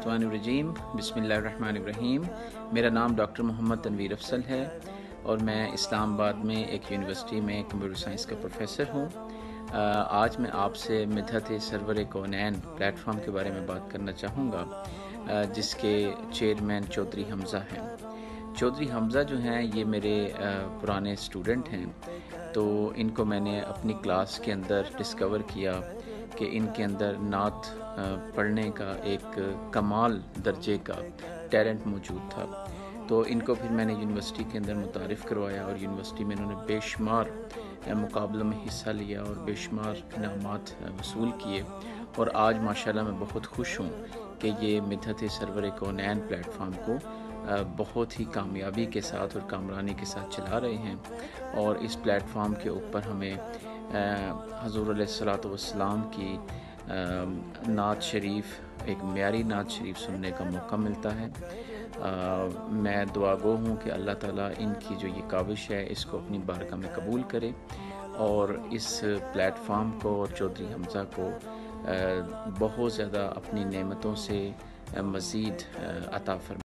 रजीम बिस्मिल्लाहिर्रहमानिर्रहीम। मेरा नाम डॉक्टर मोहम्मद तनवीर अफसल है और मैं इस्लामाबाद में एक यूनिवर्सिटी में कंप्यूटर साइंस का प्रोफेसर हूँ। आज मैं आपसे मिदहत सरवर कौनैन प्लेटफॉर्म के बारे में बात करना चाहूँगा, जिसके चेयरमैन चौधरी हमज़ा हैं। चौधरी हमज़ा जो हैं ये मेरे पुराने स्टूडेंट हैं, तो इनको मैंने अपनी क्लास के अंदर डिस्कवर किया कि इनके अंदर नात पढ़ने का एक कमाल दर्जे का टैलेंट मौजूद था। तो इनको फिर मैंने यूनिवर्सिटी के अंदर मुतारिफ़ करवाया और यूनिवर्सिटी में इन्होंने बेशुमार मुकाबलों में हिस्सा लिया और बेशुमार इनामात वसूल किए। और आज माशाल्लाह मैं बहुत खुश हूँ कि ये मिदहत सरवर कौनैन प्लेटफॉर्म को बहुत ही कामयाबी के साथ और कामरानी के साथ चला रहे हैं। और इस प्लेटफॉर्म के ऊपर हमें हज़ूर अलैहिस्सलातु वस्सलाम की नात शरीफ, एक म्यारी नात शरीफ सुनने का मौका मिलता है। मैं दुआगो हूँ कि अल्लाह ताला इनकी जो ये काविश है इसको अपनी बारगाह में कबूल करे और इस प्लेटफॉर्म को और चौधरी हमज़ा को बहुत ज़्यादा अपनी नेमतों से मज़ीद अता फरमाए।